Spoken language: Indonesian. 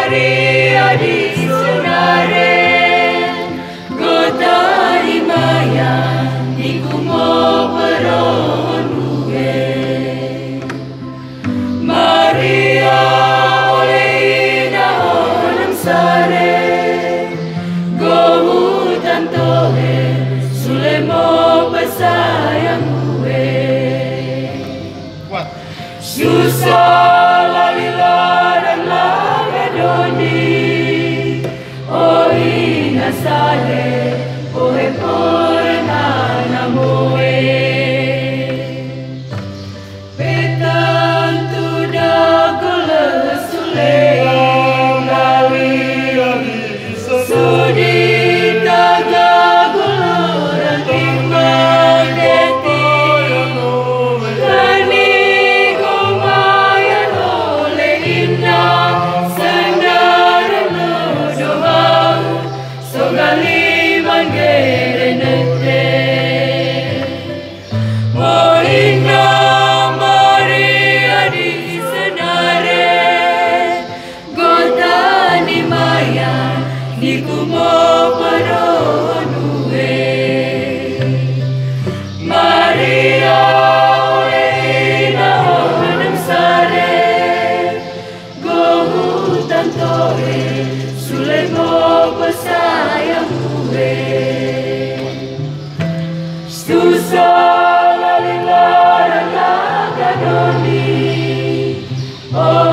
Maria di Sunaren, Gota di Maya di Kumo Peron Uwe. Maria olehina onam sare, Gohu tantohe sulemo pasayang uwe. Susah lalila dan lagadoni, oi nasale, ohe porna namoe. Petan tu dagola sule, lawi sudi tagagola timang deti. Di Kumo Peron Uwe. Maria olehina onam sare, Gohu tantohe sulemo pasayang uwe. Susah lalila dan lagadoni,